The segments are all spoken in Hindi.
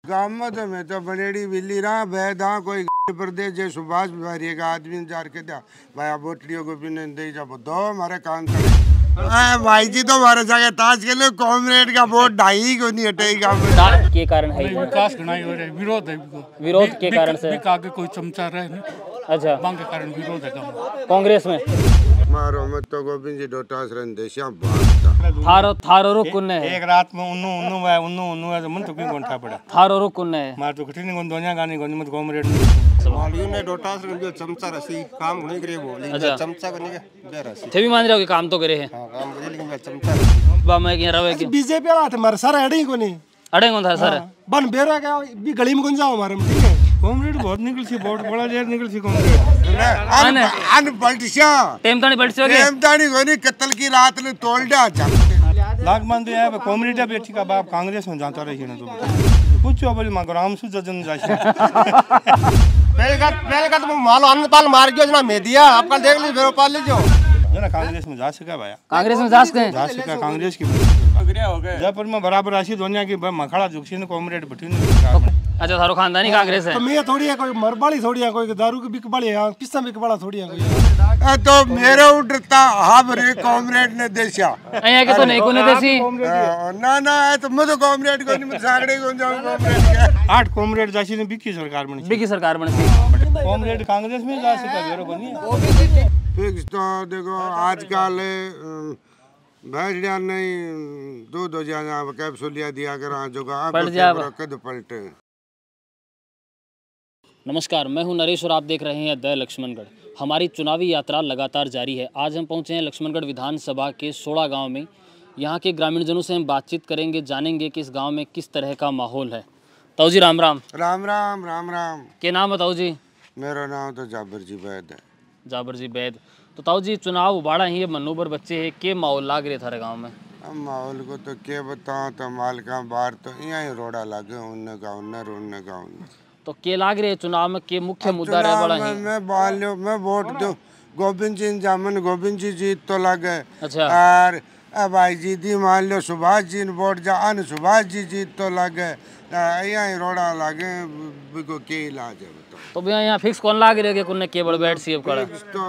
गाँव में तो बनेड़ी बिल्ली रहा बैदा कोई प्रदेश जे सुभाष बिहारी का आदमी जार के दिया भाई बोटड़ियों को भी नहीं दे जब दो हमारे कान भाई जी तो हमारे जगह ताज के लिए कॉमरेड का वोट ढाई को नहीं हटेगा के कारण है विकास घनाई हो रहा है विरोध है विरोध के कारण से आगे कोई चमचा रहे नहीं अच्छा के कारण विरोध है कांग्रेस में मारो मत तो गोविंद जी डोटास रंदेशा थारो रुक कुन्ने है एक रात में उन्नु है तो मन तो क्यों गोंठा पड़ा थारो रुक कुन्ने है मार तो कठिन गोन दोनिया गानी गोन मत कॉमरेड मालियों ने डोटास रंदे चमचा रसी काम नहीं करे वो लेकिन चमचा करने के दे रसी थे भी मान रहे हो कि काम तो करे हैं हां काम करे लेकिन चमचा बा मैं के रवे के बीजेपी वाला थे मारे सारे अड़े को नहीं अड़े कौन था सर बन बेरा का भी गली में कौन जाओ हमारे में ठीक है कॉमरेड बहुत निकल सी बहुत बड़ा देर निकल सी कॉमरेड अन पलटिशा टेम तानी पलट से टेम तानी गोनी कत्ल की रात ने तोड़ दिया लाग मान दे है कॉमरेड बेटी का बाप कांग्रेस में जाता रही है तो पूछो बोली मां ग्राम सु जजन जाशी पहले का तो मालो अन्नपाल मार गयो जना मेदिया आपका देख ली फेरो पाल लीजो जना कांग्रेस में जा सका भाया कांग्रेस में जा सका कांग्रेस की जयपुर में बराबर राशि दुनिया की मखड़ा जुगसी ने कॉमरेड बठी अच्छा थारो खानदानी कांग्रेस है तो मैं थोड़ी है कोई मरबाली थोड़ी है कोई दारू की बिकबाली है किस्सा बिकबाला थोड़ी है कोई तो मेरे उठता हम रे कॉमरेड ने देशा अया के तो नहीं कोने देसी ना तो मैं तो कॉमरेड को नहीं सागड़े को जाऊं कॉमरेड के 8 कॉमरेड जासी ने बिकी सरकार बनी कॉमरेड कांग्रेस में जा सका बेरो बनी फिक्स तो देखो आजकल भैंसिया नहीं दूध हो जाना कैप्सूलिया दिया कर जोगा कद पलटे। नमस्कार, मैं हूं नरेश और आप देख रहे हैं द लक्ष्मणगढ़। हमारी चुनावी यात्रा लगातार जारी है। आज हम पहुंचे हैं लक्ष्मणगढ़ विधानसभा के 16 गांव में। यहां के ग्रामीणजनों से हम बातचीत करेंगे, जानेंगे कि इस गांव में किस तरह का माहौल है। ताऊ जी राम राम। राम राम राम राम। क्या नाम है ताऊ जी? मेरा नाम तो जाबर जी बैद है। जाबर जी बैद। तो ताऊ जी चुनाव उबाड़ा ही है, मनोबर बच्चे है, के माहौल लाग रहे थारे गाँव में? अब माहौल को तो क्या बताऊँ, तो माल का बाहर तो यहाँ ही रोड़ा लागे उनने का तो के लाग रहे चुनाव में के मुख्य मुद्दा रहे बड़ा है? मैं वोट दूं गोविंद जी जामन गोविंद जी जीत तो लगे। अच्छा। और भाई जी दी मान लो सुभाष जी ने वोट जा अन सुभाष जी जीत तो लगे यहाँ ही रोड़ा लागे बिको के इलाज है बताओ। तो भैया यहाँ फिक्स कौन लाग रहे कुन्ने के बड़ बैठ सी कड़ा?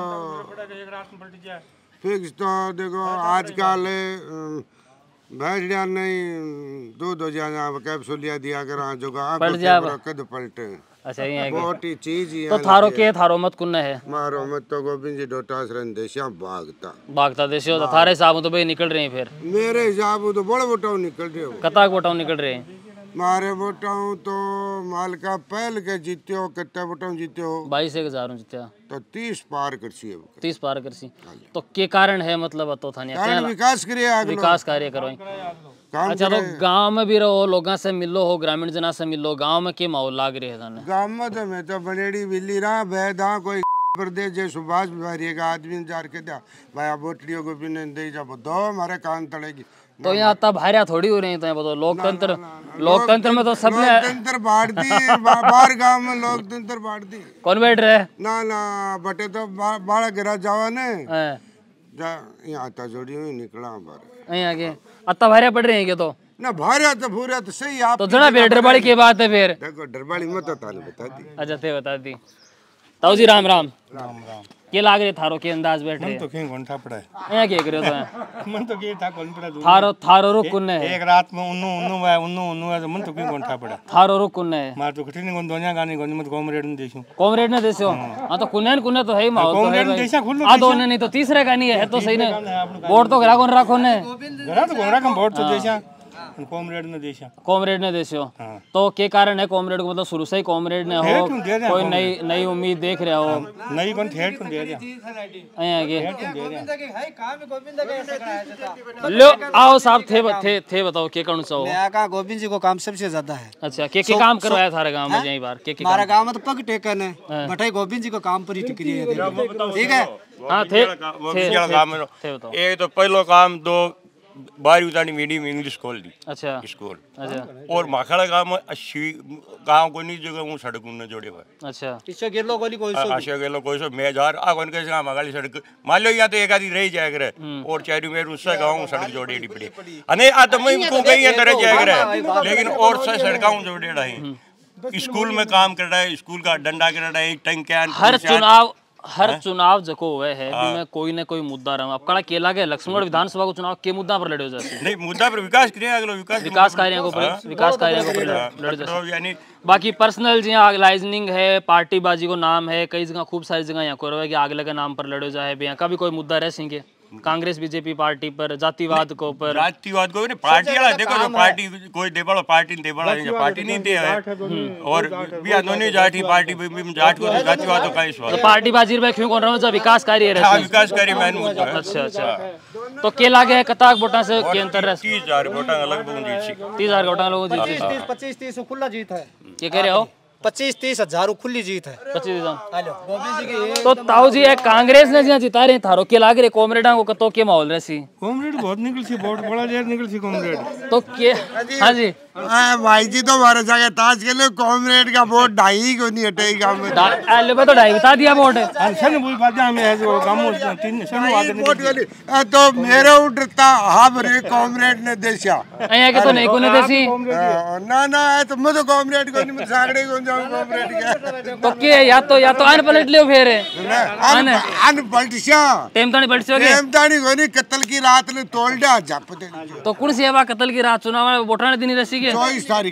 फिक्स तो देखो आजकल भैंसिया नहीं दूध हो जाना कैप्सूलिया दिया कर जोगा कद पलटे। अच्छा ये मोटी चीज तो थारो के थारो मत कुन्ने है? मारो मत तो गोविंद जी डोटास रंदेशा भागता देशो तो थारे हिसाब तो भाई निकल रहे हैं फिर? मेरे हिसाब तो बड़े बोटाऊ निकल रहे हो। कताक बोटाऊ निकल रहे हैं? मारे बोटाऊ तो माल का पहल के जीते हो कितने बोटाऊ जीते हो? 22,000 जीत्या तो 30 पार करसी है। 30 पार करसी तो के कारण है मतलब तो थाने विकास करिए विकास कार्य करो। अच्छा तो गांव में भी रहो, लोगों से मिलो हो, ग्रामीण जना से मिलो, गांव में के माहौल लाग रहे है? गाँव में तो मैं तो बनेड़ी बिल्ली रहा बैदा कोई प्रदेश जे सुभाष बिहारी का आदमी जार के दिया भाई बोटड़ियों को भी नहीं दे जब दो हमारे कान तड़ेगी। तो यहाँ तब भारिया थोड़ी हो रही है तो लोकतंत्र में तो सबने लोकतंत्र बांट दी बाहर गांव में लोकतंत्र बांट दी। कौन बैठ रहे? ना बटे तो बाड़ा गिरा जावा ने यहाँ तो जोड़ी हुई निकला बार यहाँ के अत्ता भारिया पड़ रहे हैं क्या? तो ना भारिया तो भूरिया तो सही आप तो जना फिर डरबाड़ी की बात है फिर? देखो डरबाड़ी मत बता दी। अच्छा थे बता दी। ताऊ जी राम राम। के लाग रहे थारो के अंदाज बैठ रहे? मन तो क्यों गोंठा पड़ा है यहाँ क्या करे तो मन तो के था कौन पड़ा थारो रुक कुन्ने है? एक रात में उन्नु है तो मन तो क्यों गोंठा पड़ा थारो रुक कुन्ने है? मार तो कठिन गोन दोनिया गानी गोन मत कॉमरेड ने देशो कॉमरेड ने देशो। हां तो कुन्ने तो है ही माहौल कॉमरेड ने देशा खुल आ दो नहीं तो तीसरे का नहीं है तो सही ने वोट तो घरा कौन राखो ने? घरा तो घरा कम वोट तो देशा कॉमरेड ने देशो। तो के कारण है कॉमरेड को? मतलब शुरू से ही कॉमरेड ने हो कोई नई उम्मीद देख रहे हो? नई कौन ठेठ दे रहा लो आओ साहब थे बताओ के कौन सा हो? मैं का गोविंद जी को काम सबसे ज्यादा है। अच्छा के काम करवाया थारे गांव में? यही बार के हमारा गांव में तो पग टेकन है बटाई गोविंद जी को काम पर ही टिकरी है। ठीक है। हां थे बताओ। एक तो पहलो काम दो बाहरी उतानी मीडियम इंग्लिश खोल दी। अच्छा स्कूल। अच्छा। और माखड़ा गांव में 80 गांव को नहीं जगह वो सड़क उन्हें जोड़े हुए। अच्छा इसे गेलो कोई सो मैं जा रहा आगोन कैसे गांव मगाली सड़क मान लो या तो एक आधी रही जाएगा रे और चारों में उससे गांव सड़क जोड़े पड़ी अने आदमी को कहीं अंदर जाएगा रे लेकिन और से सड़कों जोड़े रही। स्कूल में काम कर रहा है, स्कूल का डंडा कर रहा है, एक टंक कैन हर चुनाव जको हुए है में कोई न कोई मुद्दा रहा। अब कड़ा केला के लक्ष्मणगढ़ विधानसभा को चुनाव के मुद्दा पर लड़े हो जाते नहीं मुद्दा पर विकास करिए अगलो विकास कार्यों को लड़े जाते यानी बाकी पर्सनल जी ऑर्गेनाइजिंग है पार्टीबाजी को नाम है कई जगह खूब सारी जगह यहाँ को रहे कि आगले के नाम पर लड़े जाए यहाँ का भी कोई मुद्दा रह सकेंगे कांग्रेस बीजेपी पार्टी पर जातिवाद को पर जातिवाद को पार्टी वाला देखो जो पार्टी कोई देबड़ा पार्टी देबड़ा पार्टी नहीं दे और भी दोनों जाति पार्टी जाट को जातिवाद तो कहीं सवाल पार्टीबाजी में क्यों कौन रहा हूँ जब विकास कार्य रहा विकास कार्य मैंने अच्छा अच्छा तो के लागे कताक वोटा से के अंतर 30,000 वोटा अलग जीत 30,000 वोटा लोगों जीत 25-30 खुला जीत है। क्या कह रहे हो 25-30 हजार खुली जीत है 25,000 तो ताऊ जी कांग्रेस ने जिया जिता रहे थारो के लाग रे कॉमरेडा को कतो के माहौल रहसी कॉमरेड बहुत निकल सी वोट बड़ा देर निकल सी कॉमरेड तो के हां जी भाई जी तो हमारे जगह ताज के लिए कॉमरेड का वोट 2.5 को नहीं हटेगा मैं ले तो 2.5 बता दिया वोट सन बोल बात में है जो काम 3 सन वोट तो मेरे उठता हां रे कॉमरेड ने देशा अया के तो नहीं कोने देसी ना ना तो मैं तो कॉमरेड को नहीं सागड़े को जाऊं कॉमरेड के तो के या तो अन पलट लियो फिर अन पलटसा टेम तानी पलटसोगे टेम तानी कोनी कत्ल की रात ने तोड़ दिया जप दे तो कौन सी है कत्ल की रात चुनाव वोटाने दिन रसी के 24 तारीख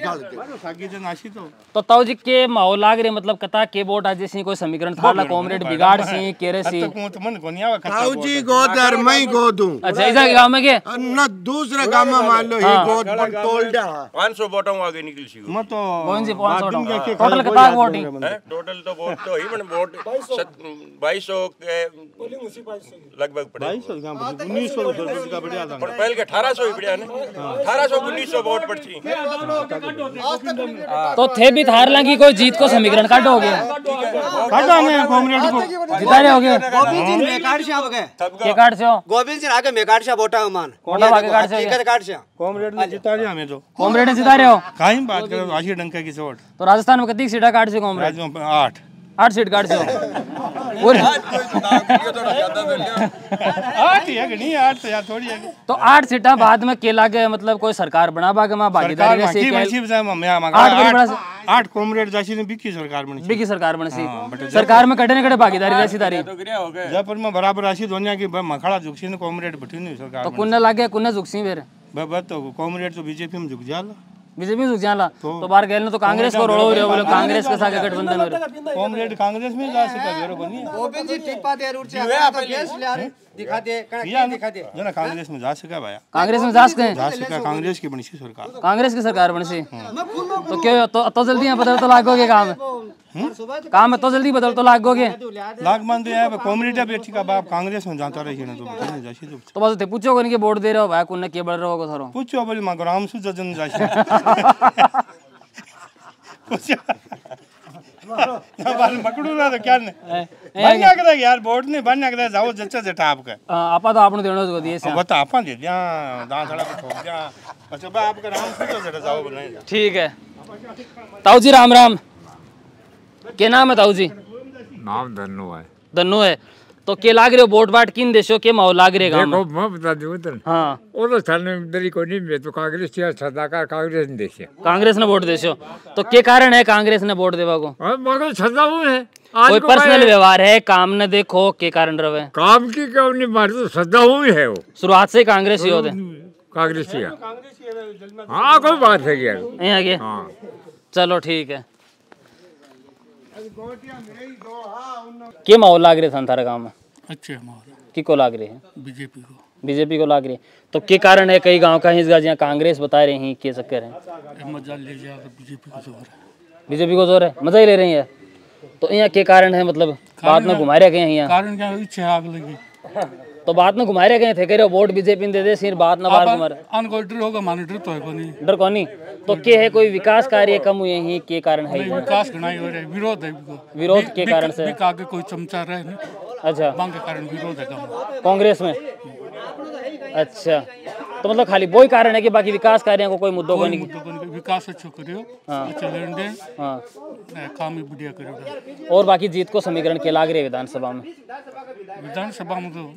तो ताऊ जी के माहौल लाग रे मतलब कता के वोट आज सी कोई समीकरण थाला कॉमरेड बिगाड़ सी केरे सी ताऊ जी गोदर मैं गोदूं अच्छा इसा गांव में के ना दूसरा गांव में मान लो ये गोद पर तोड़ दिया 500 वोटों आगे निकल सी मैं तो कौन सी 500 टोटल कता वोटिंग टोटल तो वोट तो ही मन वोट 2200 के लगभग पड़े 1900 का बढ़िया था पर पहले के 1800 ही बढ़िया ने 1800 1900 वोट पड़ती तो थे भी थार लगी कोई जीत को समीकरण काटोगे काटा ने कॉमरेड को जिता रहे होगे गोविंद जी मेकाट से आगे के काट से हो गोविंद जी आगे मेकाट से वोटा मान कोटा आगे काट से ठीक है काट से कॉमरेड ने जिता दिया हमें तो कॉमरेड ने जिता रहे हो काई बात करो आशी डंका की वोट तो राजस्थान में कितनी सीटा काट से कॉमरेड 8 सीट काट से हो 8 है कि नहीं 8 तो यार थोड़ी है तो 8 सीटा बाद में केला के मतलब कोई सरकार बना बागे में भागीदारी से के 8 कॉमरेड जासी ने बिकी सरकार बनी सी सरकार में कटे न कटे भागीदारी रहसी तारी जयपुर में बराबर राशि दुनिया की मखड़ा झुकसी ने कॉमरेड बटी नहीं सरकार तो कुन्ने लागे कुन्ने झुकसी फिर बस तो कॉमरेड तो बीजेपी में झुक जाला बीजेपी में झुक जाला तो बाहर गए तो कांग्रेस को रोड़ो रे बोले कांग्रेस के साथ गठबंधन में कॉमरेड कांग्रेस में जा सकता बेरो बनी गोविंद जी टिप्पा दे रूट से गैस ले आ रहे दिखा दे दिखा दे जना कांग्रेस में जा सका भाई कांग्रेस में जा सका कांग्रेस की बनी सी सरकार कांग्रेस की सरकार बनी सी तो क्यों तो जल्दी यहाँ बदल तो लागोगे काम है तो जल्दी बदल तो लागोगे लाग मान दे है कॉमरेड बेटी का बाप कांग्रेस में जाता रही है तो जासी तो बस पूछो कोनी के वोट दे रहे हो भाई कुन्ने के बढ़ रहे हो थारो पूछो बोले मां राम सुजन जासी बाल पकड़ू ना तो क्या ने बनया करे यार बोर्ड ने बनया करे जाओ जच्चा जटा आपका आपा तो आपने देनो को दिए से बता आपा दे दिया दांत थोड़ा को ठोक दिया अच्छा बा आपका राम सुजो जटा जाओ बोले ठीक है ताऊ जी राम राम के नाम है ताऊ जी नाम धन्नो है धन्नो है तो के लाग रहे हो वोट बाट किन देशों के माहौल लाग रहे देखो मैं बता दूं इधर हां वो तो थाने इधर को नहीं मैं तो कांग्रेस या सदाकार कांग्रेस ने देशे कांग्रेस ने वोट देशो तो के कारण है कांग्रेस ने वोट देवा को मगर सदा वो है कोई पर्सनल व्यवहार है काम न देखो के कारण रवे काम की क्यों नहीं मार तो सदा वो है वो शुरुआत से कांग्रेस ही होते कांग्रेस ही हां कोई बात है यार यहीं आगे हां चलो ठीक है के माहौल लाग रहे थारे गांव में अच्छे माहौल की को लाग रहे हैं बीजेपी को लाग रही है तो के कारण है कई गांव का हिस्सा जहाँ कांग्रेस बता रहे हैं के चक्कर है मजा ले जाकर बीजेपी को जोर है मजा ही ले रही है तो यहाँ के कारण है मतलब बात में घुमा रहे गए यहाँ कारण क्या इच्छा आग लगी तो बात में घुमा रहे गए थे कह रहे वोट बीजेपी दे दे सिर बात ना बाहर घुमा रहे अन कोई डर होगा माने डर तो है कोनी डर कोनी तो के है कोई विकास कार्य कम हुए हैं के कारण है विकास घनाई हो रहा है विरोध है विरोध के कारण से आगे कोई चमचा रहे नहीं अच्छा बांग के कारण विरोध है कम कांग्रेस में अच्छा तो मतलब खाली वही कारण है कि बाकी विकास कार्यों को कोई मुद्दों को नहीं। विकास अच्छा करियो, अच्छा लेन देन, काम भी बढ़िया करियो। और बाकी जीत को समीकरण के लाग रहे विधानसभा में? विधानसभा में तो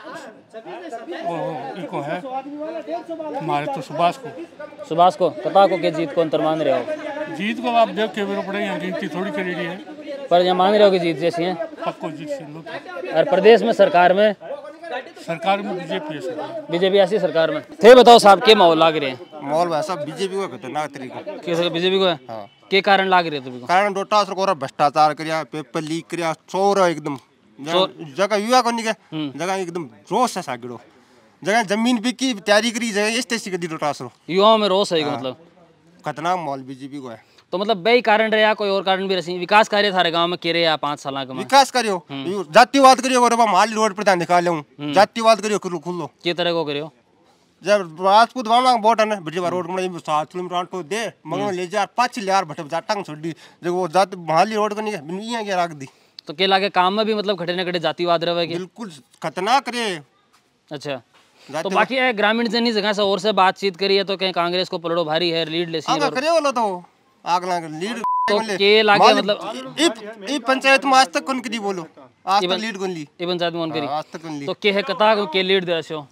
इको है हमारे तो सुभाष को कता को के जीत को अंतर मान रहे हो? जीत को आप देख के मेरे पड़े गिनती थोड़ी करी है, पर यहाँ मान रहे हो कि जीत जैसी है? पक्को जीत से लोग। और प्रदेश में सरकार में बीजेपी है, बीजेपी ऐसी सरकार में थे। बताओ साहब के माहौल लाग रहे हैं? माहौल वैसा बीजेपी को खतरनाक तरीका कैसे बीजेपी को है? हाँ। के कारण लाग रहे हैं? कारण डोटा सरकार भ्रष्टाचार करिया, पेपर लीक करिया, चोर एकदम जगह युवा को नहीं के जगह एकदम रोष है सागिड़ो, जगह जमीन बिकी तैयारी करी, जगह इस तैसी कर दी डोटा सरो युवाओं में रोष है। मतलब खतरनाक माहौल बीजेपी को है। तो मतलब बेही कारण रहा, कोई और कारण भी रही? विकास कार्य थारे गांव में करे या 5 साल का विकास करियो, जातिवाद करियो और माल रोड पर निकाल लूं, जातिवाद करियो खुलो के तरह को करियो? जब राजपूत वाला बोट है ना बिजली रोड में 7 किलोमीटर तो दे मगर ले जा 5 लियार भटक जाटंग छोड़ी जब वो जात माली रोड को नहीं के रख दी। तो के लागे काम में भी मतलब खड़े न खड़े जातिवाद रहे? बिल्कुल खतरनाक रे। अच्छा, तो बाकी है ग्रामीण जन जगह से और से बातचीत करी है तो कहीं कांग्रेस को पलड़ो भारी है, लीड ले सी करे बोलो तो आग लागे लीड तो के लागे मतलब ई पंचायत में आज तक कौन करी बोलो, आज तक लीड कौन ली? ई पंचायत में कौन करी? आज तक कौन ली? तो के है कता के लीड दे रहे हो?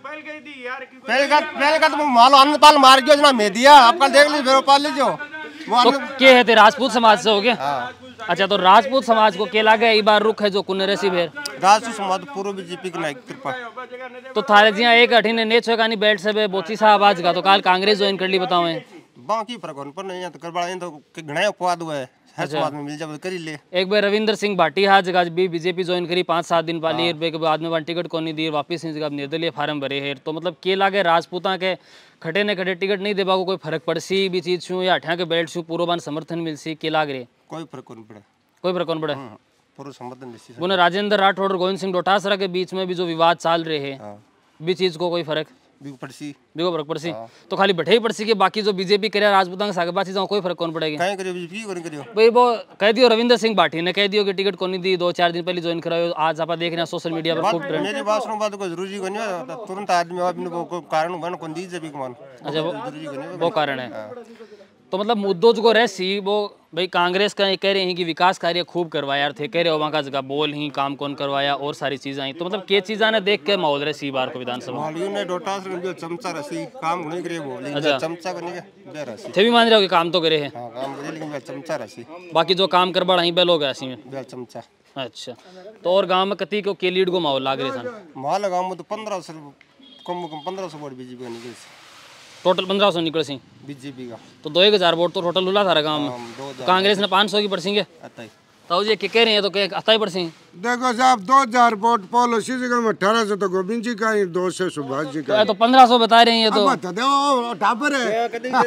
पहले का तो मालो अन्नपाल मार गयो जना मेदिया आपका देख ली बेरो पाल लीजो। तो के है ते राजपूत समाज से हो गया? अच्छा, तो राजपूत समाज को के लागे ई बार रुख है जो कुनरेसी भेर राजपूत समाज पूर्व बीजेपी की नायक कृपा। तो थारे जिया एक अठीने ने छोकानी बेल्ट से बोची साहब आज का तो काल कांग्रेस ज्वाइन कर ली बताओ? बाकी फर्क पर नहीं तो करबड़ा तो घणा अपवाद हुआ है, हर समाज में मिल जाए करी ले। एक बार रविंद्र सिंह भाटी हाज जगह भी बीजेपी ज्वाइन करी 5-7 दिन पाली के बाद में वन टिकट को नहीं दी, वापिस जगह निर्दलीय फार्म भरे है। तो मतलब के लागे राजपूता के खटे ने खटे टिकट नहीं देबा को कोई फर्क पड़सी भी चीज छू या अठा के बेल्ट छू पूर्व बान समर्थन मिलसी के लाग रहे? कोई फर्क नहीं पड़े, कोई फर्क नहीं पड़े। पूरा समर्थन मिलसी। बोले राजेंद्र राठौड़ और गोविंद सिंह डोटासरा के बीच में भी जो विवाद चल रहे हैं भी चीज को कोई फर्क बिगो फर्क पड़सी? तो खाली बैठे ही पड़सी के बाकी जो बीजेपी करे राजपूतां के सागे बाची जाओ कोई फर्क कौन पड़ेगा? काहे करियो बीजेपी कौन करियो भाई वो कह दियो रविंद्र सिंह भाटी ने कह दियो कि टिकट को नहीं दी, 2-4 दिन पहले ज्वाइन करायो, आज आप देख रहे हैं सोशल मीडिया पर खूब ट्रेंड। मेरी बात सुनो, बात को जरूरी कोनी तुरंत आदमी अपने को कारण बन कोन दी जबी मान। अच्छा, वो कारण है। तो मतलब मुद्दों जो रह सी वो भाई कांग्रेस का कह रहे हैं कि विकास कार्य खूब करवाया थे, कह रहे हो वहाँ का जगह बोल ही काम कौन करवाया और सारी चीजें आई। तो मतलब के चीज़ ने देख के माहौल रहे सी बार को विधानसभा ने डोटा से चमचा रसी काम नहीं करे वो, लेकिन चमचा करने के रसी थे भी मान रहे हो कि काम तो करे हैं? हां काम करे लेकिन चमचा रसी, बाकी जो काम कर बड़ा ही बे लोग ऐसी में बे चमचा। अच्छा, तो और गांव में कती को के लीड को माहौल लाग रहे सन? माहौल गांव में तो 1500 कम 1500 वोट बीजेपी का निकल टोटल 1500 निकल सी बीजेपी का। तो 2000 वोट तो टोटल हुआ था गांव में। कांग्रेस ने 500 की पड़सेंगे तो जी कह रहे हैं तो कह आता ही पड़सी। देखो साहब 2000 वोट पॉलिसी जगह में 1800 तो गोविंद जी का ही, 200 सुभाष जी का। तो 1500 बता रहे हैं ये तो बता दो टापर है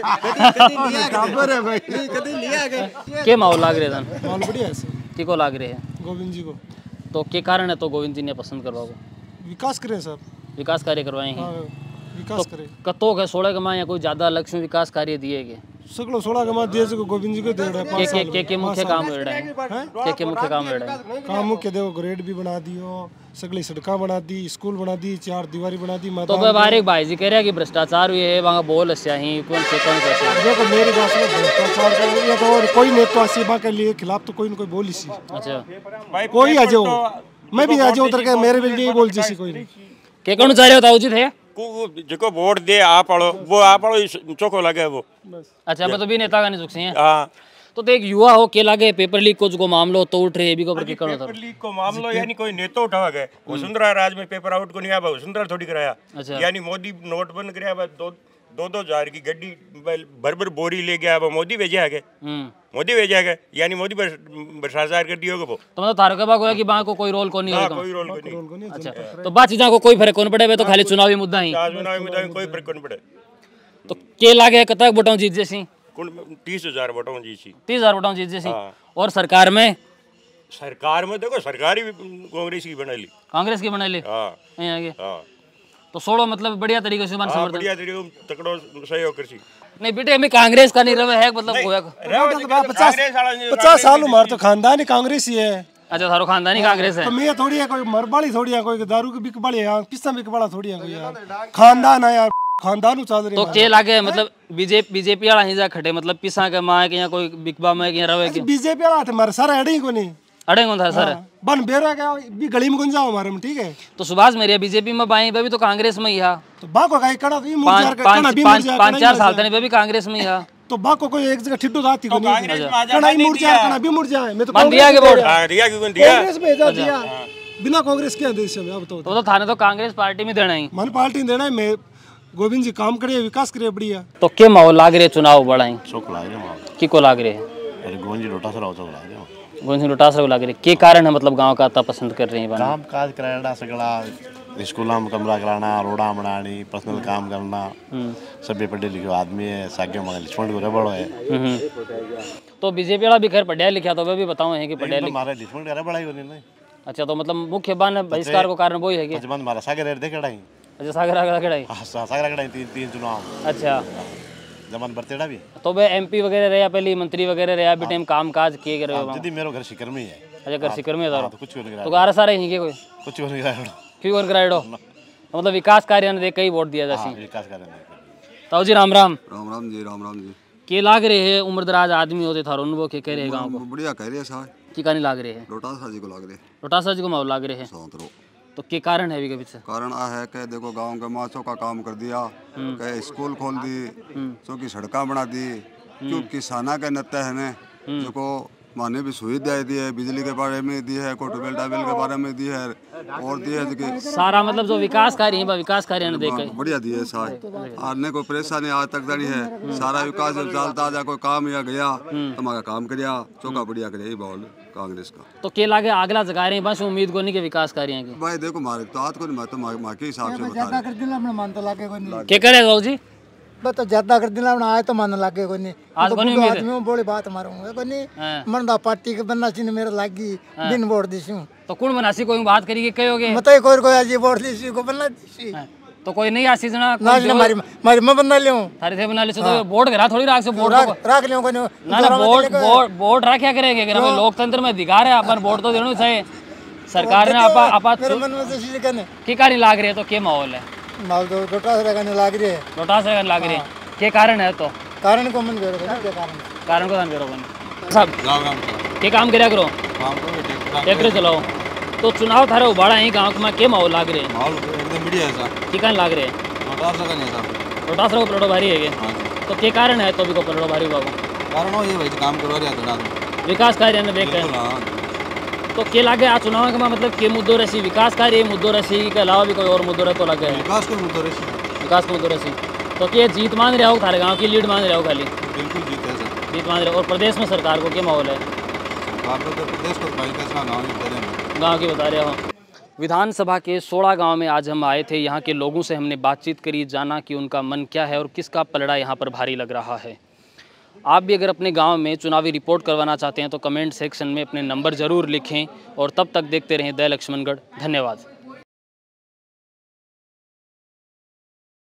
टापर है भाई कभी लिया गया। के माहौल लाग रहे थे? माहौल बढ़िया है की को लाग रहे हैं? गोविंद जी को। तो के कारण है तो गोविंद जी ने पसंद करवाओ? विकास करें सर, विकास कार्य करवाए हैं। विकास करें कतो के 16 के मां या कोई ज्यादा लक्ष्य विकास कार्य दिए गए? सगलो 16 के मां दिए जो गोविंद जी को दे रहा है। के मुख्य काम हो रहा है? के मुख्य काम हो रहा है? काम मुख्य देखो ग्रेड भी बना दियो, सगली सड़का बना दी, स्कूल बना दी, 4 दीवारी बना दी। तो बारीक भाई जी कह रहे हैं कि भ्रष्टाचार हुए है वहाँ बोल ही कौन से देखो मेरी बात सुनो, भ्रष्टाचार का तो और कोई नेता सेवा के लिए खिलाफ तो कोई न कोई बोली सी। अच्छा, कोई आ जाओ, मैं भी आ जाऊँ उधर के मेरे लिए बोल जैसी कोई नहीं। के कौन चाह रहे होता उचित है जो वोट दे आप आड़ो वो आप आड़ो चोखो लगे वो। अच्छा, मतलब भी नेता का नहीं सुखसी है। हाँ, तो देख युवा हो के लागे पेपर लीक को जो मामलो तो उठ रहे भी को पेपर लीक को मामलो यानी कोई नेता उठा गए वसुंधरा राज में पेपर आउट को नहीं आया, वसुंधरा थोड़ी कराया। अच्छा, यानी मोदी नोट बंद कराया, 2-2 की गड्डी भर बोरी ले गया, मोदी भेजे आगे, मोदी भेजे आगे, यानी मोदी भ्रष्टाचार कर दिया वो। तो मतलब तारक बाबा कि वहाँ को कोई रोल को नहीं होगा? कोई रोल को नहीं। अच्छा, तो बात चीज़ों को कोई फर्क कौन पड़े? तो खाली चुनावी मुद्दा ही, चुनावी मुद्दा ही कोई फर्क कौन पड़े। तो के लागे कतक वोटों जीत जैसी? 30,000 वोटों जीती। 30,000 वोटों जीत जैसी। और सरकार में देखो सरकार ही कांग्रेस की बना ली, कांग्रेस की बना ली। तो 16 मतलब बढ़िया तरीके से समर्थन, बढ़िया तरीके तकड़ो सहयोग करसी। नहीं बेटे हमें कांग्रेस का नहीं रहे है मतलब होया 50 साल उम्र तो खानदान ही कांग्रेस ही है। अच्छा, थारो खानदानी कांग्रेस है? तो मैं थोड़ी है कोई मरबाड़ी थोड़ी है, कोई दारू की बिक बड़ी है, किस्सा बिक बड़ा थोड़ी है कोई यार, खानदान है यार। खानदान चल रही तो के लागे मतलब बीजेपी वाला हिजा खटे मतलब पिसा के मां के या कोई बिकबा में के रवे के बीजेपी वाला थे मारे सारा अड़े को नहीं अड़े कौन था सर बन बेरा का भी गली में गुंजा हमारे में ठीक है। तो सुभाष मेरिया बीजेपी में बाई भी तो कांग्रेस में ही हा तो बा को काई कड़ा ई मुरझा कड़ा भी मुरझा 5-4 साल तक भी कांग्रेस में ही हा तो बा को कोई एक जगह ठिड्डू जाती को नहीं कड़ा ई मुरझा कड़ा भी मुरझा है मैं तो बन दिया के वोट दिया क्यों दिया कांग्रेस भेजा दिया बिना कांग्रेस के देश में अब तो थाने तो कांग्रेस पार्टी में देना ही मन पार्टी देना है मैं गोविंद जी काम करे विकास करे बढ़िया। तो के माहौल लाग रहे चुनाव बढ़ाई चौक लाग रहे माहौल की को लाग रहे अरे गोविंद जी लोटासरा चौक लाग रहे गोविंद सिंह डोटासरा लाग रहे के कारण है मतलब गांव का आता पसंद कर रहे हैं काम काज कराना सगला स्कूलों में कमरा कराना रोड़ा बनानी पर्सनल काम करना सभी पढ़े लिखे आदमी है सागे मगर लिचमंड को रबड़ है तो बीजेपी वाला भी खैर पढ़िया लिखा तो वे भी बताओ है कि पढ़िया हमारे लिचमंड का रबड़ ही नहीं। अच्छा तो मतलब मुख्य बन बहिष्कार को कारण वही है कि बंद हमारा सागर रेट देखेड़ा ही अच्छा सागर आगरा केड़ा ही सागर कड़ा तीन चुनाव अच्छा जमान बरतेड़ा भी तो वे एमपी वगैरह रहा पहले मंत्री वगैरह रहा भी टाइम काम काज किए कर रहे हो जदी मेरो घर शिकर में ही है अच्छा घर शिकर में तो कुछ नहीं तो गारा सारे ही के कोई कुछ नहीं कराया क्यों और कराइडो मतलब विकास कार्य ने देख के ही वोट दिया जासी विकास कार्य ताऊ जी राम राम राम जी के लाग रहे हैं उम्रदराज आदमी होते थारो अनुभव के कह रहे गांव को बढ़िया कह रहे हैं साहब की कहानी लाग रहे हैं लोटासा जी को लाग रहे लोटासा जी को माहौल लाग रहे हैं सौंतरो तो के कारण है अभी के पीछे कारण आ है कि देखो गांव के माचों का काम कर दिया के स्कूल खोल दी चौकी सड़का बना दी क्यों किसाना के नत्ते है ने देखो माने भी सुविधाएं दी है बिजली के बारे में दी है कोटबेल टाबेल के बारे में दी है और दी है सारा मतलब जो विकास कार्य है विकास कार्य ने देखे बढ़िया दी है साहब आने को परेशानी आज तक दड़ी है सारा विकास जब चलता जा कोई काम या गया तो हमारा काम करिया चौका बढ़िया करे ये बाउल कांग्रेस का तो के लागे अगला जगा रहे हैं बस उम्मीद को नहीं के विकास कार्य की भाई देखो मारे तो आज को मैं तो मां के हिसाब से बता रहा के करे बाबू जी तो ज्यादा कर दिला आए तो मन लागे कोई नहीं आज तो कोनी उम्मीद में बोली बात मारूंगा कोई नहीं मन दा पार्टी के बनना सी मेरे लागी बिन वोट दिसू तो कौन बनासी कोई बात करी के कहोगे मत कोई आज वोट दिसी को बनना दिसी तो कोई नहीं आसी जना ना मारी मारी मैं बना लियो थारे थे बना ले तो वोट करा थोड़ी राख से वोट राख लियो कोई ना ना वोट वोट राख्या करेंगे अगर हमें लोकतंत्र में अधिकार है अपन वोट तो देना चाहिए सरकार ने आपा मेरे मन में से करने की कहानी लाग रही है तो के माहौल है माल तो लोटासरा का लाग रही है लोटासरा का लाग रही है के कारण है तो कारण को मन करो के कारण को ध्यान करो सब के काम करया करो ट्रैक्टर चलाओ तो चुनाव थारे उबाड़ा है गांव में के माहौल लाग रहे हैं माहौल एकदम बढ़िया है सर की कारण लाग रहे हैं लोटासरा का नहीं सर लोटासरा को पलटो भारी है तो के कारण है तो भी को पलटो भारी बाबू कारण हो ये भाई काम करवा रहा था विकास कार्य ने देख तो के लागे आ चुनाव के मतलब के मुद्दों रसी विकास कार्य मुद्दों रसी के अलावा भी कोई और मुद्दों रहे तो लगे विकास के मुद्दों रसी विकास के मुद्दों रसी तो के जीत मान रहे हो थारे गांव की लीड मान रहे हो खाली बिल्कुल जीत है सर जीत मान रहे हो और प्रदेश में सरकार को क्या माहौल है प्रदेश को गाँव की बता रहे हो विधानसभा के 16 गांव में आज हम आए थे। यहाँ के लोगों से हमने बातचीत करी, जाना कि उनका मन क्या है और किसका पलड़ा यहाँ पर भारी लग रहा है। आप भी अगर अपने गांव में चुनावी रिपोर्ट करवाना चाहते हैं तो कमेंट सेक्शन में अपने नंबर ज़रूर लिखें और तब तक देखते रहें द लक्ष्मणगढ़। धन्यवाद।